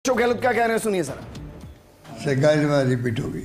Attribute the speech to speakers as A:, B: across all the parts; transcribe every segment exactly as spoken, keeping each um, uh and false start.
A: अशोक गहलोत क्या कह रहे हैं, सुनिए सर।
B: सरकारी बात रिपीट होगी,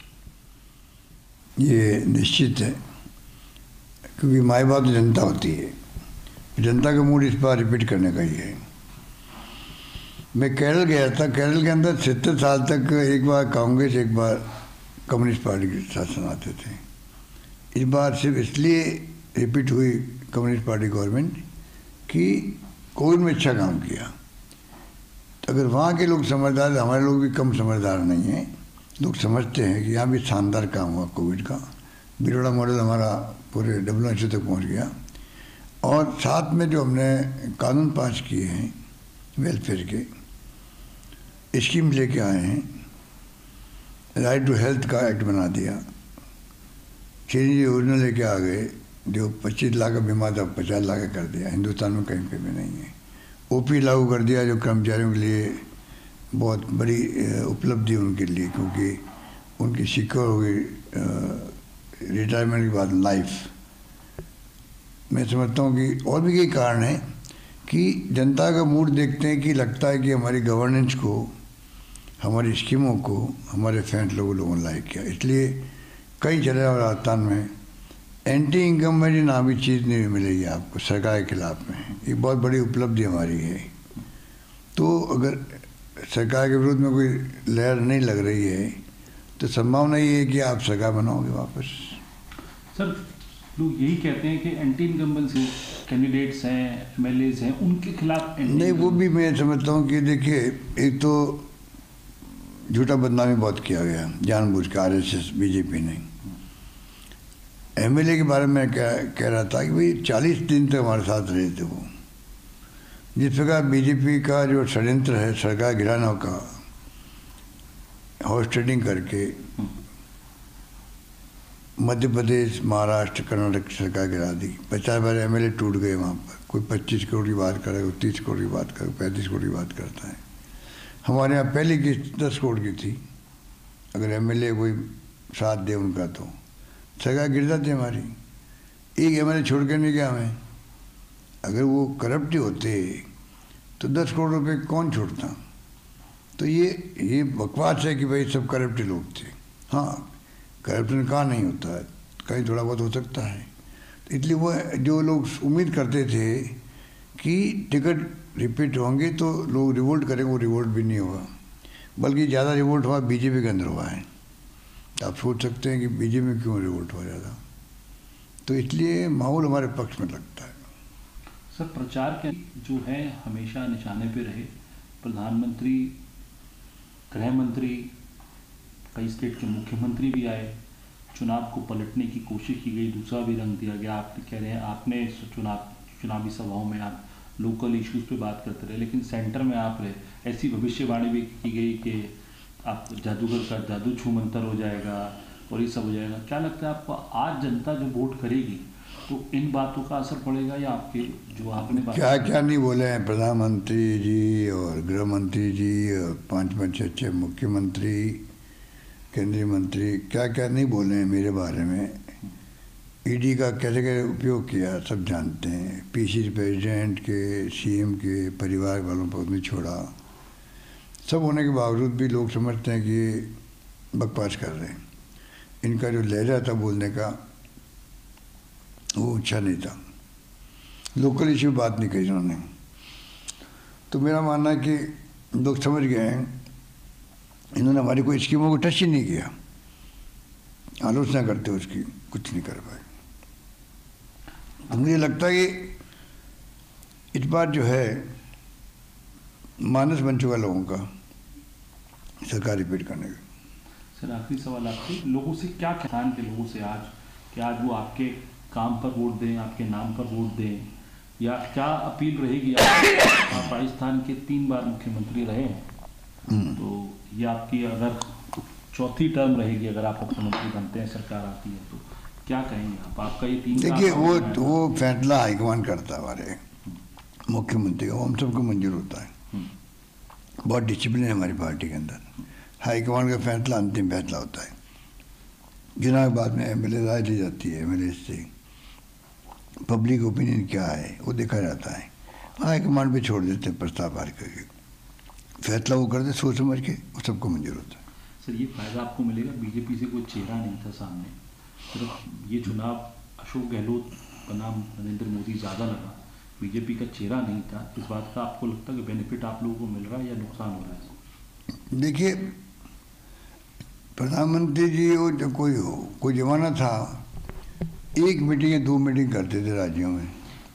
B: ये निश्चित है, क्योंकि माई बात जनता होती है। जनता का मूड इस बार रिपीट करने का ही है। मैं केरल गया था, केरल के अंदर सत्तर साल तक एक बार कांग्रेस एक बार कम्युनिस्ट पार्टी के शासन आते थे। इस बार सिर्फ इसलिए रिपीट हुई कम्युनिस्ट पार्टी गवर्नमेंट कि कोविड में अच्छा काम किया। तो अगर वहाँ के लोग समझदार, हमारे लोग भी कम समझदार नहीं हैं, लोग समझते हैं कि यहाँ भी शानदार काम हुआ कोविड का। बिरोड़ा मॉडल हमारा पूरे डब्ल्यू एच ओ तक पहुँच गया। और साथ में जो हमने कानून पास किए हैं वेलफेयर के, स्कीम लेके आए हैं, राइट टू हेल्थ का एक्ट बना दिया, चीनी योजना लेके आ गए, जो पच्चीस लाख का बीमा था पचास लाख का कर दिया। हिंदुस्तान में कहीं पे भी नहीं है। ओपी लागू कर दिया, जो कर्मचारियों के लिए बहुत बड़ी उपलब्धि उनके लिए, क्योंकि उनकी सिक्योर हो गई रिटायरमेंट के बाद लाइफ। मैं समझता हूँ कि और भी कई कारण हैं कि जनता का मूड देखते हैं कि लगता है कि हमारी गवर्नेंस को, हमारी स्कीमों को हमारे फैंस लोगों लोगों ने लाइक किया। इसलिए कई जगह और राजस्थान में एंटी इनकम में नाम की चीज़ नहीं मिलेगी आपको सरकार के खिलाफ में। ये बहुत बड़ी उपलब्धि हमारी है। तो अगर सरकार के विरोध में कोई लहर नहीं लग रही है तो संभावना ये है कि आप सरकार बनाओगे वापस।
C: सर, लोग यही कहते हैं कि एंटी इनकम्बेंसी कैंडिडेट्स हैं, एम एल एज हैं, उनके खिलाफ
B: नहीं, वो भी मैं समझता हूँ कि देखिए, एक तो झूठा बदनामी बहुत किया गया जानबूझ के, आर एस एस बीजेपी ने। एम एल ए के बारे में क्या कह रहा था कि भाई चालीस दिन तक हमारे साथ रहे थे वो। जिस प्रकार बीजेपी का जो षड्यंत्र है सरकार गिराने का, हाउस ट्रेडिंग करके मध्य प्रदेश, महाराष्ट्र, कर्नाटक सरकार गिरा दी। पचास बार एम एल ए टूट गए वहाँ पर। कोई पच्चीस करोड़ की बात करे, कोई तीस करोड़ की बात करे, पैंतीस करोड़ की बात करता है। हमारे यहाँ पहली किस्त दस करोड़ की थी। अगर एम एल ए कोई साथ दे उनका तो सरकार गिर जाती हमारी। एक एम एल ए छोड़ के नहीं गया हमें। अगर वो करप्ट ही होते तो दस करोड़ रुपए कौन छोड़ता। तो ये ये बकवास है कि भाई सब करप्ट लोग थे। हाँ, करप्शन कहाँ नहीं होता है, कहीं थोड़ा बहुत हो सकता है। तो इसलिए वो जो लोग उम्मीद करते थे कि टिकट रिपीट होंगे तो लोग रिवोल्ट करेंगे, वो रिवोल्ट भी नहीं हुआ, बल्कि ज़्यादा रिवोल्ट हुआ बीजेपी के अंदर हुआ है। आप सोच सकते हैं कि बीजेपी में क्यों रिवोल्ट हुआ ज़्यादा। तो इसलिए माहौल हमारे पक्ष में लगता है।
C: सर, प्रचार के जो है हमेशा निशाने पे रहे। प्रधानमंत्री, गृह मंत्री, कई स्टेट के मुख्यमंत्री भी आए, चुनाव को पलटने की कोशिश की गई, दूसरा भी रंग दिया गया। आप कह रहे हैं आपने चुनाव चुनावी सभाओं में आप लोकल इश्यूज पे बात करते रहे, लेकिन सेंटर में आप रहे। ऐसी भविष्यवाणी भी की गई कि आप जादूगर का जादू छू मंतर हो जाएगा और ये सब हो जाएगा। क्या लगता है आपको, आज जनता जो वोट करेगी तो इन बातों का असर पड़ेगा या आपके जो आपने बात
B: क्या क्या नहीं बोले हैं प्रधानमंत्री जी और गृह मंत्री जी और पाँच पाँच छः छः मुख्यमंत्री, केंद्रीय मंत्री, क्या क्या नहीं बोले हैं मेरे बारे में। ईडी का कैसे कैसे उपयोग किया सब जानते हैं। पीसीसी प्रेसिडेंट के, सीएम के परिवार वालों पर नहीं छोड़ा। सब होने के बावजूद भी लोग समझते हैं कि बकवास कर रहे हैं। इनका जो लहजा था बोलने का वो अच्छा नहीं था। लोकल इश्यू बात नहीं कही उन्होंने। तो मेरा मानना है कि लोग समझ गए हैं, इन्होंने हमारी कोई स्कीमों को टच ही नहीं किया। आलोचना करते उसकी, कुछ नहीं कर पाए। तो मुझे लगता है कि इस बार जो है मानस बन चुका लोगों का सरकार रिपीट करने का।
C: सर, आखिरी सवाल आपसे, लोगों से क्या कहना के लोगों से आज कि आज वो आपके काम पर वोट दें, आपके नाम पर वोट दें, या क्या अपील रहेगी? आप राजस्थान के तीन बार मुख्यमंत्री रहे हैं, तो ये आपकी अगर चौथी टर्म रहेगी, अगर आप मुख्यमंत्री बनते हैं, सरकार आती है, तो क्या कहेंगे आप? आपका ये तीन,
B: देखिए, वो वो फैसला हाईकमान करता है हमारे मुख्यमंत्री का, हम सबको मंजूर होता है। बहुत डिसिप्लिन है हमारी पार्टी के अंदर। हाईकमान का फैसला अंतिम फैसला होता है। चुनाव के बाद में एम एल ए राय ली जाती है, एम एल ए से पब्लिक ओपिनियन क्या है वो देखा जाता है। हाईकमान पे छोड़ देते हैं प्रस्ताव पार करके। फैसला वो करते सोच समझ के, वो सबको मंजूर होता है।
C: सर ये फायदा आपको मिलेगा, बीजेपी से कोई चेहरा नहीं था सामने, सिर्फ ये चुनाव अशोक गहलोत बनाम नरेंद्र मोदी ज़्यादा लगा, बीजेपी का चेहरा नहीं था, इस बात का आपको लगता है कि बेनिफिट आप लोगों को मिल रहा है या नुकसान हो रहा है?
B: देखिए, प्रधानमंत्री जी वो जो कोई हो, कोई जमाना था एक मीटिंग या दो मीटिंग करते थे राज्यों में,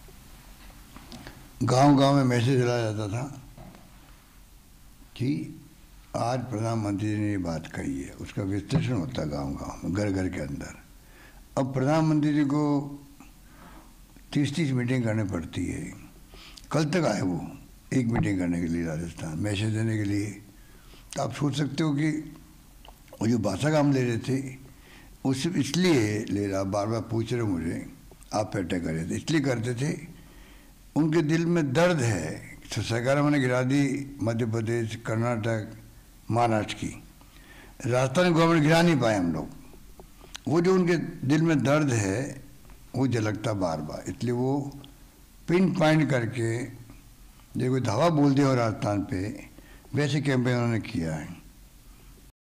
B: गांव गांव में मैसेज चलाया जाता था कि आज प्रधानमंत्री जी ने ये बात कही है, उसका विश्लेषण होता गांव गांव में, घर घर के अंदर। अब प्रधानमंत्री जी को तीस तीस मीटिंग करनी पड़ती है। कल तक आए वो एक मीटिंग करने के लिए राजस्थान, मैसेज देने के लिए। तो आप सोच सकते हो कि वो जो भाषा का हम ले रहे थे, वो सिर्फ इसलिए ले रहा, बार बार पूछ रहे मुझे आप पे अटैक कर रहे थे, इसलिए करते थे उनके दिल में दर्द है। तो सरकार मैंने गिरा दी मध्य प्रदेश, कर्नाटक, महाराष्ट्र की, राजस्थान गवर्नमेंट गिरा नहीं पाए हम लोग। वो जो उनके दिल में दर्द है वो झलकता बार बार, इसलिए वो पिन पॉइंट करके जो कोई धावा बोल दिया हो राजस्थान पे, वैसे कैंपेन उन्होंने किया है।